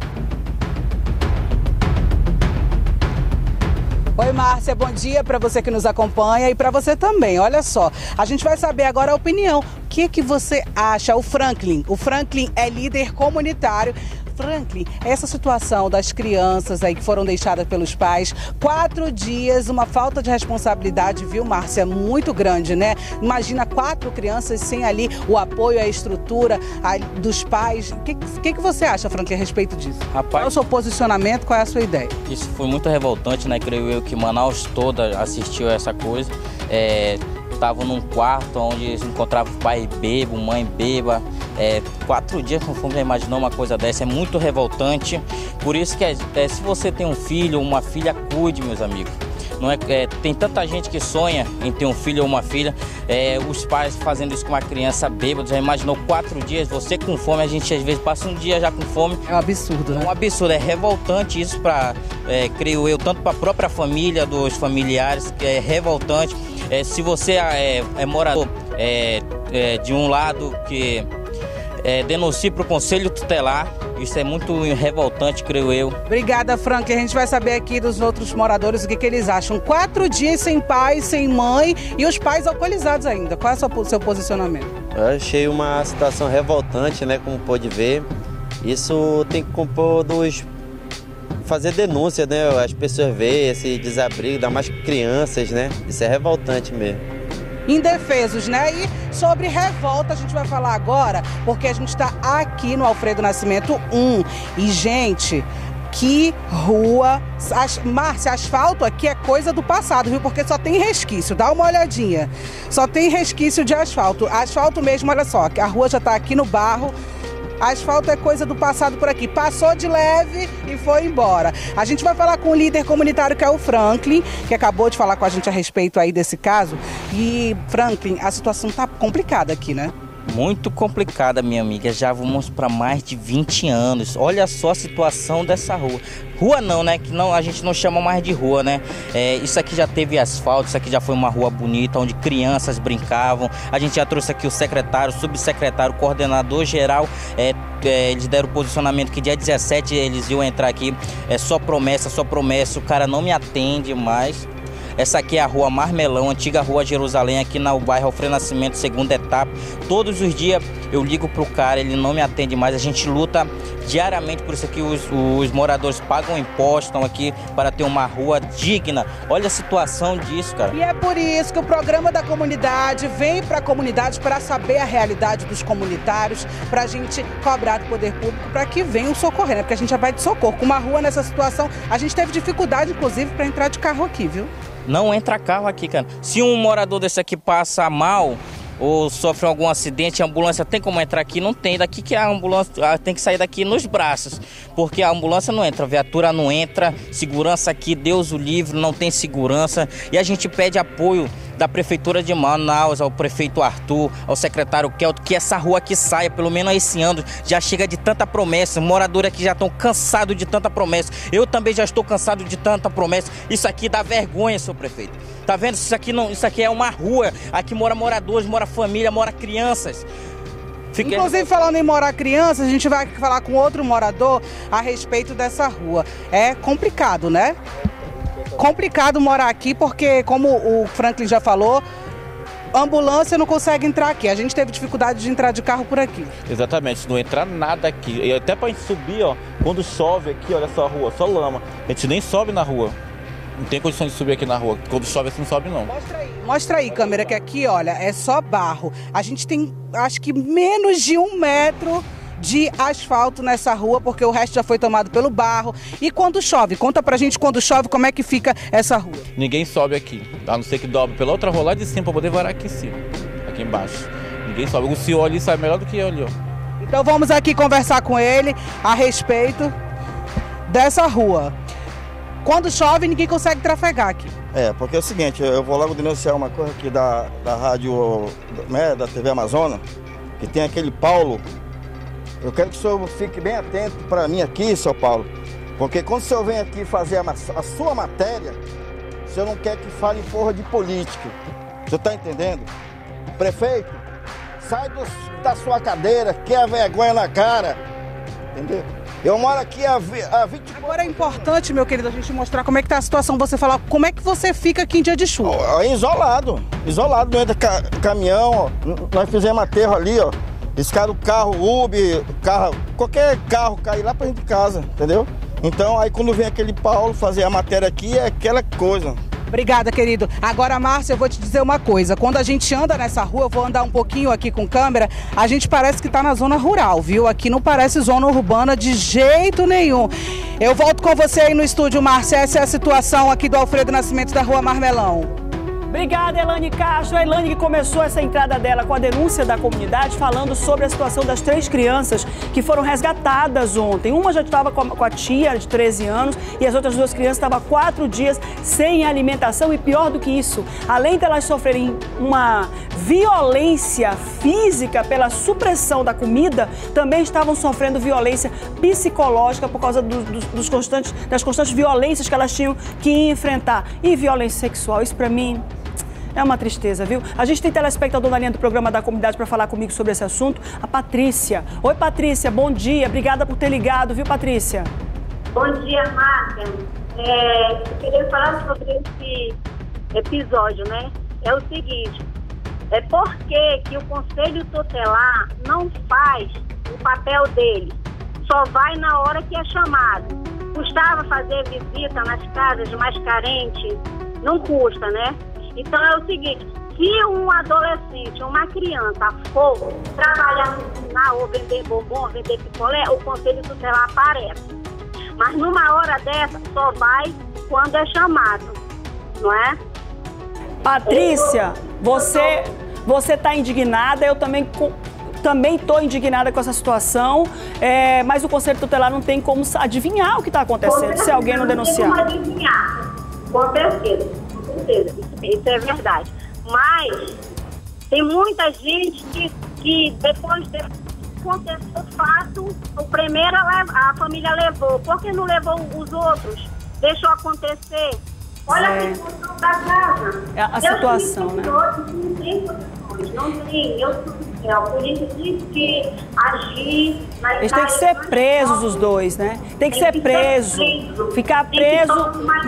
Oi, Márcia, bom dia para você que nos acompanha e para você também. Olha só, a gente vai saber agora a opinião. O que que você acha? O Franklin, o Franklin é líder comunitário. Franklin, essa situação das crianças aí que foram deixadas pelos pais, quatro dias, uma falta de responsabilidade, viu, Márcia, muito grande, né? Imagina quatro crianças sem ali o apoio, a estrutura a, dos pais. O que, que, que você acha, Franklin, a respeito disso? Rapaz, qual é o seu posicionamento, qual é a sua ideia? Isso foi muito revoltante, né? Creio eu que Manaus toda assistiu a essa coisa. É... Estavam num quarto onde se encontrava o pai bêbado, mãe bêbada, é, quatro dias, conforme já imaginou uma coisa dessa, é muito revoltante. Por isso que é, é, se você tem um filho ou uma filha, cuide, meus amigos. Não é, é, tem tanta gente que sonha em ter um filho ou uma filha, é, os pais fazendo isso com uma criança bêbada, já imaginou quatro dias, você com fome, a gente às vezes passa um dia já com fome. É um absurdo, né? É um absurdo, é revoltante isso para, é, creio eu, tanto para a própria família, dos familiares, que é revoltante. É, se você é, é morador é, é, de um lado que é, denuncie para o Conselho Tutelar, isso é muito revoltante, creio eu. Obrigada, Frank. A gente vai saber aqui dos outros moradores o que, que eles acham. Quatro dias sem pai, sem mãe e os pais alcoolizados ainda. Qual é o seu posicionamento? Eu achei uma situação revoltante, né? Como pode ver. Isso tem que compor dos... fazer denúncia, né? As pessoas veem esse desabrigo, ainda mais crianças, né? Isso é revoltante mesmo. Indefesos, né? E sobre revolta a gente vai falar agora, porque a gente está aqui no Alfredo Nascimento um. E, gente, que rua... As... Márcia, asfalto aqui é coisa do passado, viu? Porque só tem resquício, dá uma olhadinha. Só tem resquício de asfalto. Asfalto mesmo, olha só, a rua já está aqui no barro. Asfalto é coisa do passado por aqui. Passou de leve e foi embora. A gente vai falar com o líder comunitário, que é o Franklin, que acabou de falar com a gente a respeito aí desse caso. E, Franklin, a situação tá complicada aqui, né? Muito complicada, minha amiga. Já vamos para mais de vinte anos. Olha só a situação dessa rua. Rua não, né? Que não, a gente não chama mais de rua, né? É, isso aqui já teve asfalto, isso aqui já foi uma rua bonita, onde crianças brincavam. A gente já trouxe aqui o secretário, o subsecretário, o coordenador geral. É, é, eles deram o posicionamento que dia dezessete eles iam entrar aqui. É só promessa, só promessa. O cara não me atende mais. Essa aqui é a Rua Marmelão, antiga Rua Jerusalém, aqui no bairro Alfredo Nascimento, segunda etapa. Todos os dias eu ligo pro cara, ele não me atende mais. A gente luta diariamente por isso aqui. Os, os moradores pagam impostos, estão aqui para ter uma rua digna. Olha a situação disso, cara. E é por isso que o programa da comunidade vem para a comunidade para saber a realidade dos comunitários, para a gente cobrar do poder público para que venham socorrer, né? Porque a gente já vai de socorro. Com uma rua nessa situação, a gente teve dificuldade, inclusive, para entrar de carro aqui, viu? Não entra carro aqui, cara. Se um morador desse aqui passa mal ou sofre algum acidente, a ambulância tem como entrar aqui? Não tem. Daqui que a ambulância tem que sair daqui nos braços, porque a ambulância não entra, a viatura não entra, segurança aqui, Deus o livre, não tem segurança. E a gente pede apoio da Prefeitura de Manaus, ao prefeito Arthur, ao secretário Kelto, que essa rua aqui saia, pelo menos esse ano. Já chega de tanta promessa, moradores aqui já estão cansados de tanta promessa. Eu também já estou cansado de tanta promessa. Isso aqui dá vergonha, seu prefeito. Tá vendo? Isso aqui, não, isso aqui é uma rua. Aqui mora moradores, mora família, mora crianças. Fiquei... Inclusive, falando em morar crianças, a gente vai falar com outro morador a respeito dessa rua. É complicado, né? Complicado morar aqui porque, como o Franklin já falou, ambulância não consegue entrar aqui. A gente teve dificuldade de entrar de carro por aqui. Exatamente, não entra nada aqui. E até pra gente subir, ó, quando chove aqui, olha só a rua, só lama. A gente nem sobe na rua. Não tem condição de subir aqui na rua. Quando chove, assim não sobe, não. Mostra aí, mostra aí, câmera, que aqui, olha, é só barro. A gente tem, acho que, menos de um metro de asfalto nessa rua, porque o resto já foi tomado pelo barro. E quando chove? Conta pra gente quando chove, como é que fica essa rua. Ninguém sobe aqui, a não ser que dobre pela outra rua lá de cima pra poder varar aqui em cima, aqui embaixo. Ninguém sobe. O senhor ali sabe melhor do que eu ali, ó. Então vamos aqui conversar com ele a respeito dessa rua. Quando chove, ninguém consegue trafegar aqui. É, porque é o seguinte, eu vou logo denunciar uma coisa aqui da, da rádio, né, da T V Amazônia, que tem aquele Paulo. Eu quero que o senhor fique bem atento para mim aqui, seu Paulo, porque quando o senhor vem aqui fazer a, a sua matéria, o senhor não quer que fale em porra de política. O senhor está entendendo? Prefeito, sai do, da sua cadeira, que é vergonha na cara, entendeu? Eu moro aqui há vinte... Agora é importante, meu querido, a gente mostrar como é que tá a situação, você falar como é que você fica aqui em dia de chuva. Isolado, isolado, não entra ca caminhão, ó. Nós fizemos aterro ali, ó. Esse cara, o carro, Uber, carro, qualquer carro cair lá pra dentro de casa, entendeu? Então, aí quando vem aquele Paulo fazer a matéria aqui, é aquela coisa. Obrigada, querido. Agora, Márcia, eu vou te dizer uma coisa. Quando a gente anda nessa rua, eu vou andar um pouquinho aqui com câmera, a gente parece que tá na zona rural, viu? Aqui não parece zona urbana de jeito nenhum. Eu volto com você aí no estúdio, Márcia. Essa é a situação aqui do Alfredo Nascimento da Rua Marmelão. Obrigada, Elane Castro. A Elane que começou essa entrada dela com a denúncia da comunidade, falando sobre a situação das três crianças que foram resgatadas ontem. Uma já estava com a tia de treze anos e as outras duas crianças estavam há quatro dias sem alimentação. E pior do que isso, além de elas sofrerem uma violência física pela supressão da comida, também estavam sofrendo violência psicológica por causa do, do, dos constantes, das constantes violências que elas tinham que enfrentar. E violência sexual, isso pra mim é uma tristeza, viu? A gente tem telespectador na linha do programa da comunidade para falar comigo sobre esse assunto, a Patrícia. Oi, Patrícia, bom dia. Obrigada por ter ligado, viu, Patrícia? Bom dia, Márcia. É, eu queria falar sobre esse episódio, né? É o seguinte, é por que que o Conselho Tutelar não faz o papel dele? Só vai na hora que é chamado. Custava fazer visita nas casas mais carentes? Não custa, né? Então é o seguinte, se um adolescente, uma criança for trabalhar no sinal ou vender bombom, vender picolé, o Conselho Tutelar aparece. Mas numa hora dessa só vai quando é chamado, não é? Patrícia, você você está indignada, eu também também estou indignada com essa situação, é, mas o Conselho Tutelar não tem como adivinhar o que está acontecendo se alguém não denunciar. Não tem como adivinhar, com certeza, com certeza, isso, isso é verdade. Mas tem muita gente que, que depois de aconteceu o fato, o primeiro a, a família levou, por que não levou os outros? Deixou acontecer. Olha é. a situação da casa. É a situação, né? Não tem condições, não tem. Eu, a polícia disse que agir... Eles têm que ser presos, os dois, né? Tem que ser preso. Ficar preso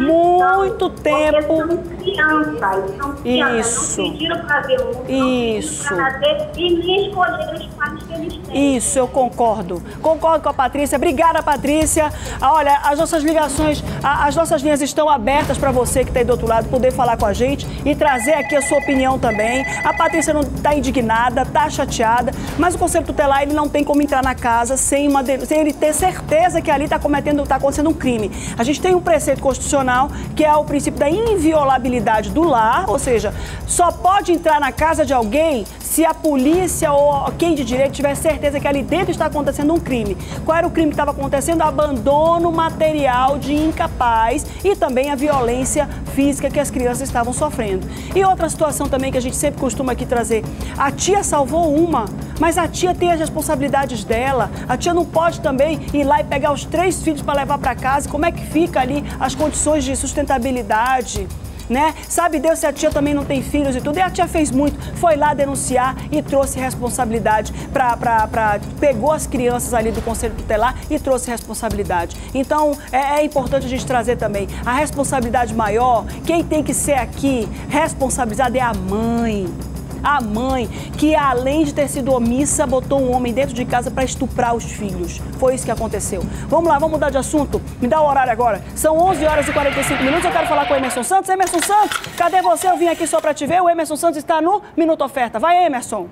muito tempo. Crianças, são crianças, isso. não pediram para ver muito, isso. E nem escolheram os pais que eles têm. Isso, eu concordo. Concordo com a Patrícia. Obrigada, Patrícia. Olha, as nossas ligações, as nossas linhas estão abertas para você que está aí do outro lado poder falar com a gente e trazer aqui a sua opinião também. A Patrícia não está indignada, está chateada, mas o Conselho Tutelar ele não tem como entrar na casa sem, uma, sem ele ter certeza que ali está cometendo, está acontecendo um crime. A gente tem um preceito constitucional que é o princípio da inviolabilidade do lar, ou seja, só pode entrar na casa de alguém se a polícia ou quem de direito tiver certeza que ali dentro está acontecendo um crime. Qual era o crime que estava acontecendo? Abandono material de incapaz e também a violência física que as crianças estavam sofrendo. E outra situação também que a gente sempre costuma aqui trazer, a tia salvou uma, mas a tia tem as responsabilidades dela, a tia não pode também ir lá e pegar os três filhos para levar para casa, como é que fica ali as condições de sustentabilidade? Né? Sabe Deus se a tia também não tem filhos e tudo. E a tia fez muito, foi lá denunciar e trouxe responsabilidade para... para pegou as crianças ali do Conselho Tutelar e trouxe responsabilidade. Então, é, é importante a gente trazer também a responsabilidade maior. Quem tem que ser aqui responsabilizada é a mãe. A mãe, que além de ter sido omissa, botou um homem dentro de casa para estuprar os filhos. Foi isso que aconteceu. Vamos lá, vamos mudar de assunto. Me dá o horário agora. São onze horas e quarenta e cinco minutos. Eu quero falar com o Emerson Santos. Emerson Santos, cadê você? Eu vim aqui só para te ver. O Emerson Santos está no Minuto Oferta. Vai, Emerson.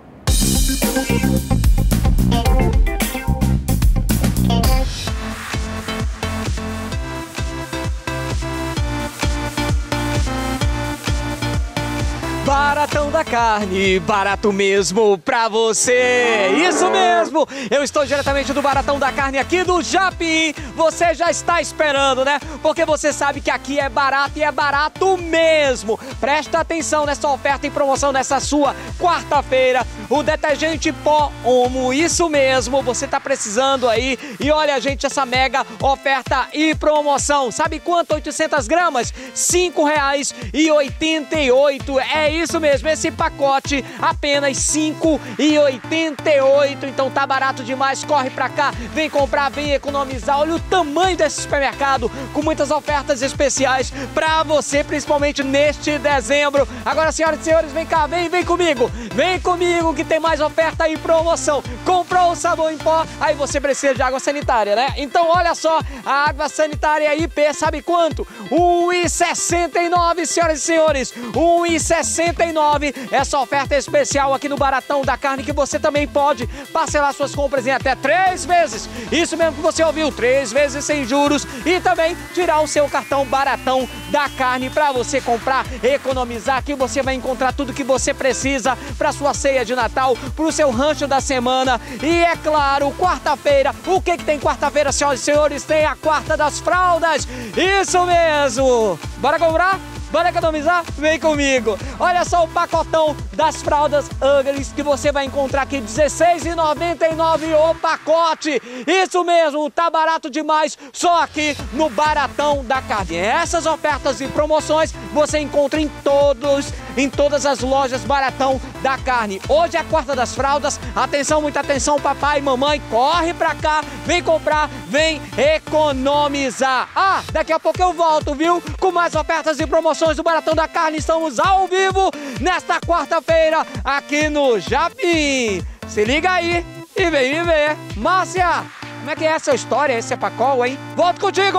Baratão da carne, barato mesmo pra você. Isso mesmo, eu estou diretamente do Baratão da Carne aqui do Japim. Você já está esperando, né? Porque você sabe que aqui é barato e é barato mesmo. Presta atenção nessa oferta e promoção nessa sua quarta-feira. O detergente pó Omo, isso mesmo, você tá precisando aí. E olha, gente, essa mega oferta e promoção. Sabe quanto? oitocentas gramas? cinco reais e oitenta e oito. É isso mesmo, esse pacote apenas cinco reais e oitenta e oito centavos. Então tá barato demais, corre pra cá, vem comprar, vem economizar. Olha o tamanho desse supermercado, com muitas ofertas especiais pra você, principalmente neste dezembro. Agora, senhoras e senhores, vem cá, vem, vem comigo, vem comigo que tem mais oferta e promoção. Comprou o sabão em pó, aí você precisa de água sanitária, né? Então olha só, a água sanitária I P, sabe quanto? um real e sessenta e nove centavos, senhoras e senhores, um real e sessenta e nove centavos. Essa oferta especial aqui no Baratão da Carne, que você também pode parcelar suas compras em até três vezes. Isso mesmo que você ouviu, três vezes sem juros, e também tirar o seu cartão Baratão da Carne para você comprar, economizar. Aqui você vai encontrar tudo que você precisa para sua ceia de Natal, para o seu rancho da semana. E é claro, quarta-feira, o que que tem quarta-feira, senhoras e senhores? Tem a quarta das fraldas. Isso mesmo! Bora comprar? Bora economizar? Vem comigo! Olha só o pacotão das fraldas Ugly que você vai encontrar aqui, dezesseis reais e noventa e nove centavos o pacote! Isso mesmo, tá barato demais, só aqui no Baratão da Carne. Essas ofertas e promoções você encontra em todos, em todas as lojas Baratão da Carne. Hoje é a quarta das fraldas, atenção, muita atenção, papai e mamãe, corre pra cá, vem comprar, vem economizar. Ah, daqui a pouco eu volto, viu? Com mais ofertas e promoções do Baratão da Carne. Estamos ao vivo nesta quarta-feira aqui no Japim. Se liga aí e vem me ver. Márcia, como é que é essa história, esse Cepacol, hein? Volto contigo!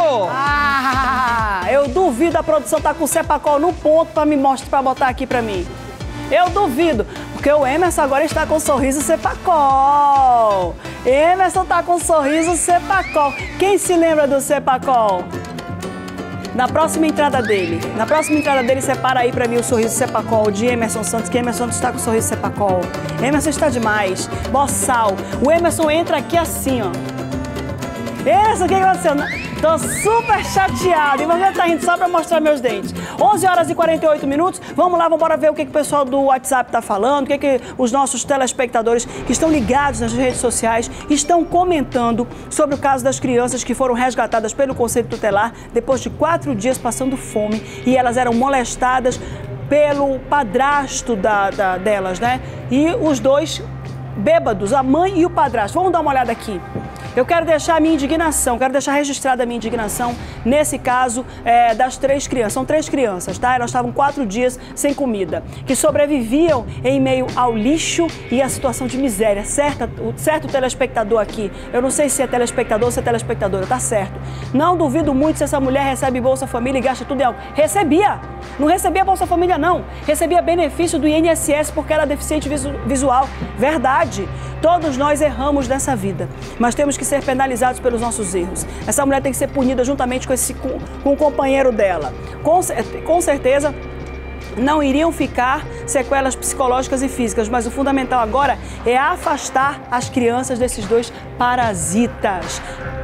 Ah, eu duvido a produção tá com o Cepacol no ponto pra me mostrar, pra botar aqui pra mim. Eu duvido, porque o Emerson agora está com sorriso Cepacol. Emerson tá com sorriso Cepacol. Quem se lembra do Cepacol? na próxima entrada dele, na próxima entrada dele, separa aí pra mim o sorriso Cepacol de Emerson Santos, que Emerson Santos está com o sorriso Cepacol. Emerson está demais. Boçal. O Emerson entra aqui assim, ó. Emerson, o que aconteceu? Tô super chateado. E você tá rindo só pra mostrar meus dentes. onze horas e quarenta e oito minutos. Vamos lá, vamos embora ver o que, que o pessoal do WhatsApp tá falando, o que, que os nossos telespectadores que estão ligados nas redes sociais estão comentando sobre o caso das crianças que foram resgatadas pelo Conselho Tutelar depois de quatro dias passando fome e elas eram molestadas pelo padrasto da, da, delas, né? E os dois bêbados, a mãe e o padrasto. Vamos dar uma olhada aqui. Eu quero deixar a minha indignação, quero deixar registrada a minha indignação nesse caso é, das três crianças. São três crianças, tá? Elas estavam quatro dias sem comida, que sobreviviam em meio ao lixo e à situação de miséria. Certo, o certo telespectador aqui, eu não sei se é telespectador ou se é telespectadora, tá certo. Não duvido muito se essa mulher recebe Bolsa Família e gasta tudo em algo. Recebia! Não recebia Bolsa Família, não. Recebia benefício do I N S S porque era deficiente visu visual. Verdade. Todos nós erramos nessa vida, mas temos que ser penalizados pelos nossos erros. Essa mulher tem que ser punida juntamente com, esse, com, com o companheiro dela. Com, com certeza, não iriam ficar sequelas psicológicas e físicas, mas o fundamental agora é afastar as crianças desses dois parasitas.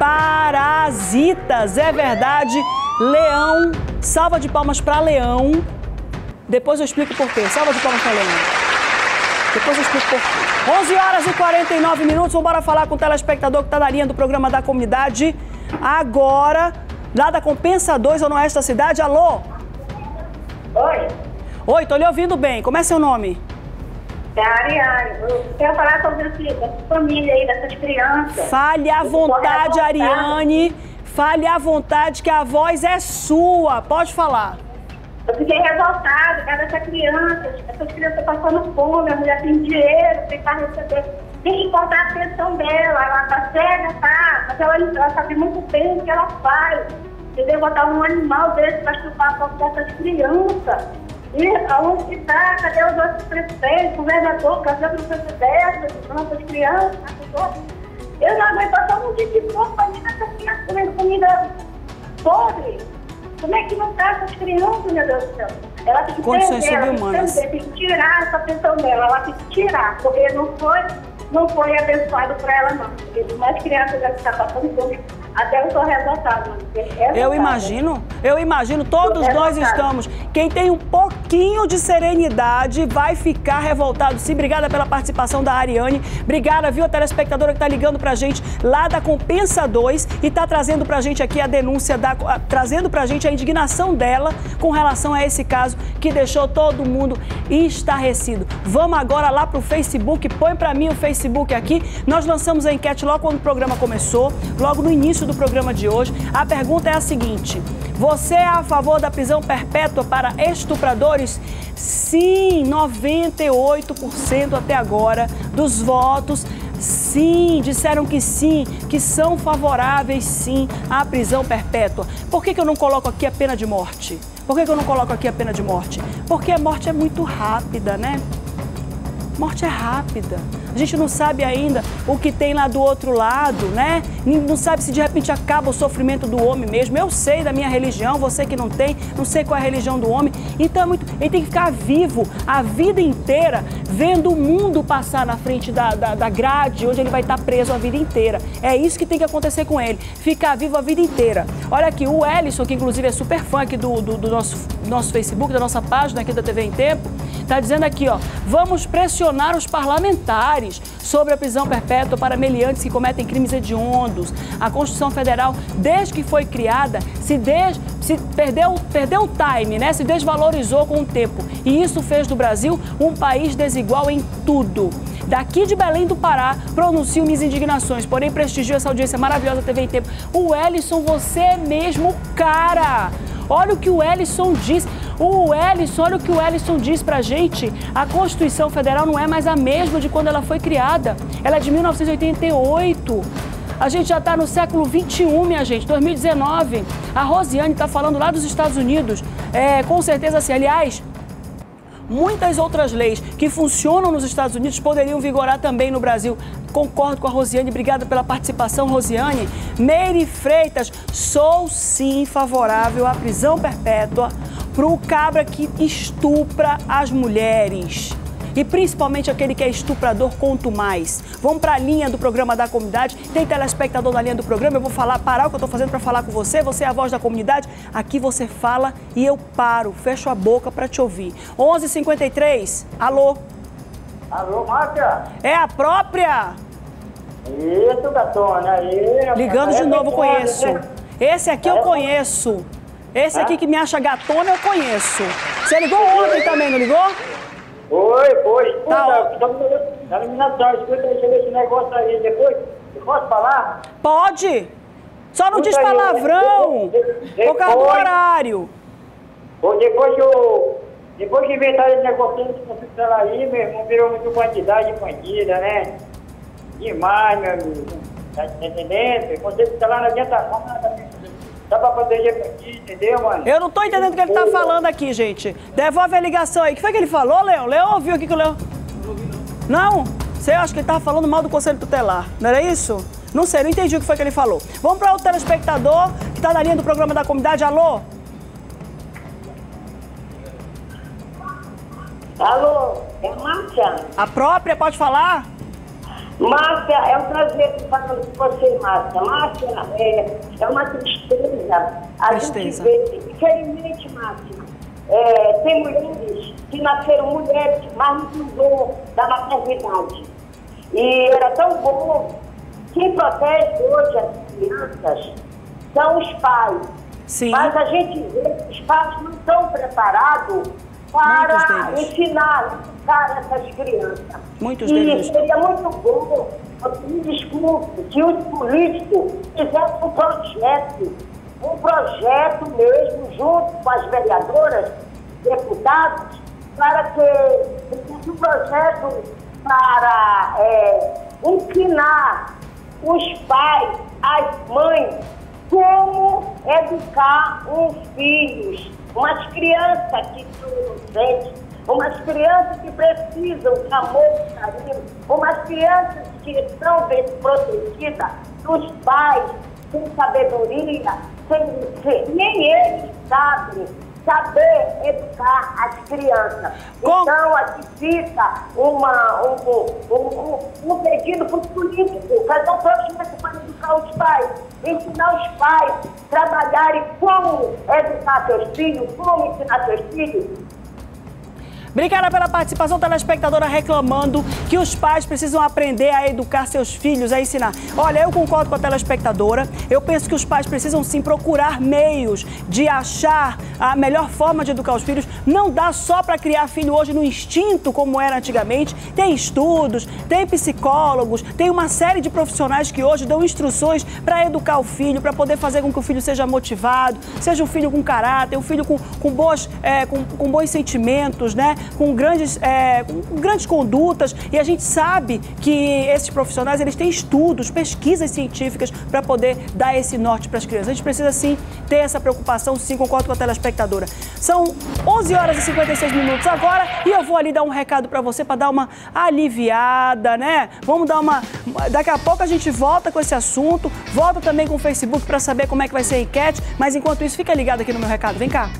Parasitas, é verdade. Leão, salva de palmas para Leão. Depois eu explico por quê. Salva de palmas para Leão. Depois eu explico por quê. onze horas e quarenta e nove minutos. Vamos embora falar com o telespectador que está na linha do programa da comunidade. Agora, lá da Compensa dois, Zona Oeste da cidade. Alô? Oi. Oi, tô lhe ouvindo bem. Como é seu nome? É a Ariane. Eu quero falar sobre essa família aí, dessas crianças. Fale à vontade, Ariane. Fale à vontade que a voz é sua. Pode falar. Eu fiquei revoltada, cara, essa criança, essas crianças passando fome, a mulher tem dinheiro, tem para receber. Tem que cortar a atenção dela, ela tá cega, tá? Mas ela, ela sabe muito bem o que ela faz. Entendeu? Botar um animal desse para chupar a boca dessas crianças. E aonde que tá? Cadê os outros prefeitos, governador, casando com essas dessas, nossas crianças, eu não aguento passar um dia de fome para essas crianças comendo comida podre. Como é que não tá essas crianças, meu Deus do céu? Ela tem que Condições perder, subhumanas. Tem que tirar essa atenção dela, ela tem que tirar, porque não foi, não foi abençoado para ela, não. Porque mais crianças já estão passando fome, até eu sou revoltada, mano. Eu imagino, eu imagino, todos nós estamos. Quem tem um pouquinho de serenidade vai ficar revoltado. Sim, obrigada pela participação da Ariane. Obrigada, viu, a telespectadora que está ligando pra gente lá da Compensa dois e está trazendo pra gente aqui a denúncia, da, a, trazendo pra gente a indignação dela com relação a esse caso que deixou todo mundo estarrecido. Vamos agora lá pro Facebook, põe pra mim o Facebook aqui. Nós lançamos a enquete logo quando o programa começou, logo no início do programa de hoje. A pergunta é a seguinte: você é a favor da prisão perpétua para estupradores? Sim, noventa e oito por cento até agora dos votos, sim, disseram que sim, que são favoráveis sim à prisão perpétua. Por que que eu não coloco aqui a pena de morte? Por que que eu não coloco aqui a pena de morte? Porque a morte é muito rápida, né? Morte é rápida. A gente não sabe ainda o que tem lá do outro lado, né? Não sabe se de repente acaba o sofrimento do homem mesmo. Eu sei da minha religião, você que não tem, não sei qual é a religião do homem. Então é muito, ele tem que ficar vivo a vida inteira, vendo o mundo passar na frente da, da, da grade, onde ele vai estar preso a vida inteira. É isso que tem que acontecer com ele, ficar vivo a vida inteira. Olha aqui, o Ellison, que inclusive é super fã aqui do, do, do nosso, nosso Facebook, da nossa página aqui da T V em Tempo, tá dizendo aqui, ó, vamos pressionar os parlamentares sobre a prisão perpétua para meliantes que cometem crimes hediondos. A Constituição Federal, desde que foi criada, se, des... se perdeu, perdeu o time, né? Se desvalorizou com o tempo. E isso fez do Brasil um país desigual em tudo. Daqui de Belém do Pará, pronuncio minhas indignações, porém prestigio essa audiência maravilhosa da T V em Tempo. O Ellison, você é mesmo cara! Olha o que o Ellison diz. O Ellison, olha o que o Ellison diz pra gente. A Constituição Federal não é mais a mesma de quando ela foi criada. Ela é de mil novecentos e oitenta e oito. A gente já está no século vinte e um, minha gente, dois mil e dezenove. A Rosiane está falando lá dos Estados Unidos. É, com certeza, assim, aliás, muitas outras leis que funcionam nos Estados Unidos poderiam vigorar também no Brasil. concordo com a Rosiane, obrigada pela participação, Rosiane. Meire Freitas, sou sim favorável à prisão perpétua para o cabra que estupra as mulheres. E principalmente aquele que é estuprador, quanto mais. Vamos para a linha do programa da comunidade. Tem telespectador na linha do programa, eu vou falar, parar o que eu estou fazendo para falar com você. Você é a voz da comunidade. Aqui você fala e eu paro, fecho a boca para te ouvir. onze e cinquenta e três, alô? Alô, Márcia? É a própria? Isso, gatona, aí. Ligando de novo, conheço. Esse aqui eu conheço. Esse aqui que me acha gatona, eu conheço. Você ligou ontem também, não ligou? Foi, foi. Escuta, Tá, tá na iluminação, escuta, deixa eu ver esse negócio aí. Depois, eu posso falar? Pode. Só não diz Escuta aí, palavrão. depois- Por causa do horário. Ou depois que eu... Depois que inventaram esse negócio desse celular aí, meu irmão, virou muito quantidade de bandida, né? Demais, meu amigo. Tá entendendo? Você que tá lá não adianta nada, dá pra proteger pra ti, entendeu, mano? Eu não tô entendendo o que ele tá falando aqui, gente. Devolve a ligação aí. O que foi que ele falou, Leão? Leão ouviu aqui que o Leão... Não? Você acha que ele tava falando mal do Conselho Tutelar, não era isso? Não sei, não entendi o que foi que ele falou. Vamos para outro telespectador que tá na linha do programa da comunidade. Alô? Alô, é Márcia? A própria, pode falar? Márcia, é um prazer estar falando com você, Márcia. Márcia, é, é uma tristeza. A Tristeza. gente vê, infelizmente, Márcia, é, tem mulheres que nasceram mulheres, mas não cuidou da maternidade. E era tão bom. Quem protege hoje as crianças são os pais. Sim. Mas a gente vê que os pais não estão preparados para ensinar, educar essas crianças. Muitos e deles. seria muito bom, me desculpe, que os políticos fizessem um projeto, um projeto mesmo, junto com as vereadoras, deputados, para que um projeto para é, ensinar os pais, as mães, como educar os filhos, umas crianças que são inocentes, umas crianças que precisam de amor e carinho, umas crianças que estão desprotegidas dos pais, sem sabedoria, sem, sem, nem eles sabem saber educar as crianças. Então, aqui fica uma, um, um, um, um pedido para os políticos, fazer um projeto para educar os pais, ensinar os pais a trabalharem como educar seus filhos, como ensinar seus filhos. Obrigada pela participação, telespectadora reclamando que os pais precisam aprender a educar seus filhos, a ensinar. Olha, eu concordo com a telespectadora. Eu penso que os pais precisam sim procurar meios de achar a melhor forma de educar os filhos. Não dá só para criar filho hoje no instinto, como era antigamente. Tem estudos, tem psicólogos, tem uma série de profissionais que hoje dão instruções para educar o filho, para poder fazer com que o filho seja motivado, seja um filho com caráter, um filho com, com, boas, é, com, com bons sentimentos, né? Com grandes, é, com grandes condutas, e a gente sabe que esses profissionais eles têm estudos, pesquisas científicas para poder dar esse norte para as crianças. A gente precisa sim ter essa preocupação, sim, concordo com a telespectadora. São onze horas e cinquenta e seis minutos agora e eu vou ali dar um recado para você para dar uma aliviada, né? Vamos dar uma... Daqui a pouco a gente volta com esse assunto, volta também com o Facebook para saber como é que vai ser a enquete, mas enquanto isso, fica ligado aqui no meu recado. Vem cá.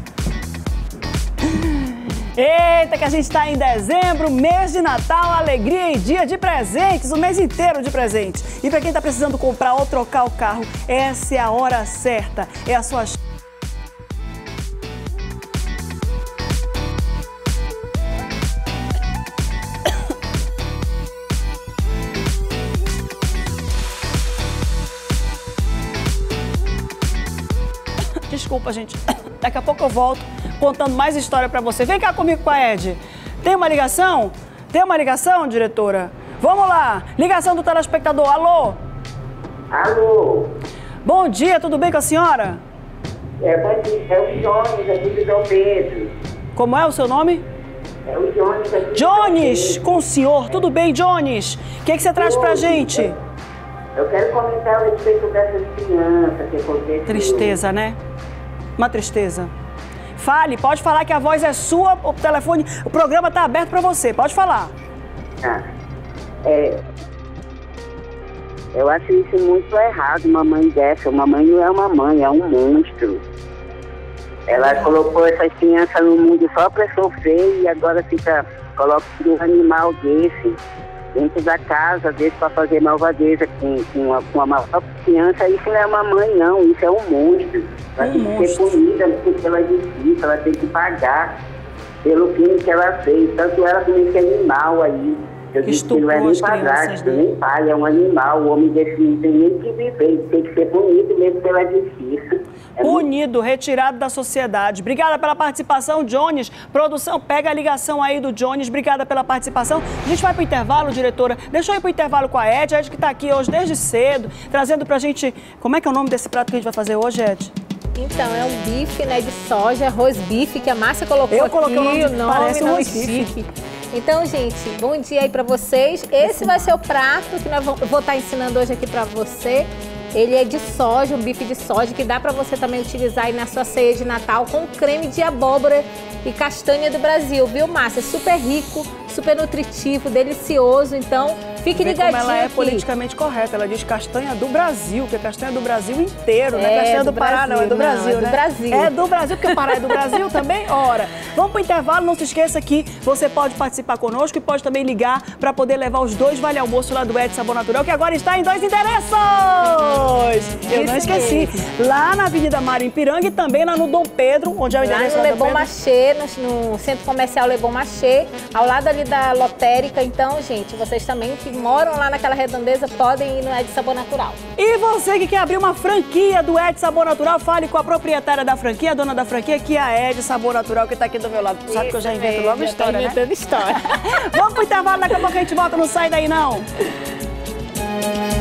Eita, que a gente está em dezembro, mês de Natal, alegria e dia de presentes, o mês inteiro de presentes. E para quem está precisando comprar ou trocar o carro, essa é a hora certa, é a sua... Desculpa, gente. Daqui a pouco eu volto contando mais história pra você. Vem cá comigo com a Ed. Tem uma ligação? Tem uma ligação, diretora? Vamos lá. Ligação do telespectador. Alô? Alô? Bom dia, tudo bem com a senhora? É, bom dia. É o Jones aqui de Dom Pedro. Como é o seu nome? É o Jones aqui. Jones, com o senhor. Tudo bem, Jones? O que, é que você traz pra gente? Eu quero comentar a respeito dessas crianças que aconteceu. Tristeza, né? Uma tristeza. Fale, pode falar que a voz é sua, o telefone, o programa está aberto para você, pode falar. Ah, é, Eu acho isso muito errado, uma mãe dessa. Uma mãe não é uma mãe, é um monstro. Ela colocou essas crianças no mundo só para sofrer e agora fica colocando um animal desse dentro da casa, desse para fazer malvadeza com, com, uma, com uma criança. Isso não é uma mãe, não. Isso é um monstro. Ela Um tem que ser monstro. punida pela justiça, ela tem que pagar pelo crime que ela fez. Tanto ela como esse animal aí. Eu disse que não é nem padrasto, nem pai, é um animal. O homem desse não tem nem que viver, ele tem que ser punido mesmo pela justiça. É Punido, retirado da sociedade. Obrigada pela participação, Jones. Produção, pega a ligação aí do Jones. Obrigada pela participação. A gente vai pro intervalo, diretora. Deixa eu ir pro intervalo com a Ed. A Ed que tá aqui hoje desde cedo, trazendo pra gente... Como é que é o nome desse prato que a gente vai fazer hoje, Ed? Então, é um bife, né, de soja, arroz bife, que a Márcia colocou Eu aqui. coloquei o nome, o nome parece um não arroz chique. Então, gente, bom dia aí pra vocês. Esse vai ser o prato que nós vamos, eu vou estar ensinando hoje aqui pra você. Ele é de soja, um bife de soja, que dá pra você também utilizar aí na sua ceia de Natal com creme de abóbora e castanha do Brasil, viu, Márcia? Super rico, super nutritivo, delicioso, então fique Vê ligadinho como ela é aqui. politicamente correta. Ela diz castanha do Brasil, que é castanha do Brasil inteiro, não é É, castanha do, do Pará, não, é do Brasil, Brasil, não, é do né? Brasil. É do Brasil, porque o Pará é do Brasil também? Ora, vamos pro intervalo, não se esqueça que você pode participar conosco e pode também ligar para poder levar os dois vale almoço lá do Ed Sabor Natural, que agora está em dois endereços! Eu não Isso esqueci. Lá na Avenida Mário Ipiranga e também lá no Dom Pedro, onde é o Lá endereço no lá do Lebon Pedro. Machê, no, no Centro Comercial Lebon Machê, ao lado ali da lotérica. Então, gente, vocês também que moram lá naquela redondeza podem ir no Ed Sabor Natural. E você que quer abrir uma franquia do Ed Sabor Natural, fale com a proprietária da franquia, a dona da franquia, que é a Ed Sabor Natural, que está aqui do meu lado. Tu sabe que eu já invento mesmo, logo já história, tá inventando né? história. Vamos pro intervalo, daqui a pouco a gente volta, não sai daí não.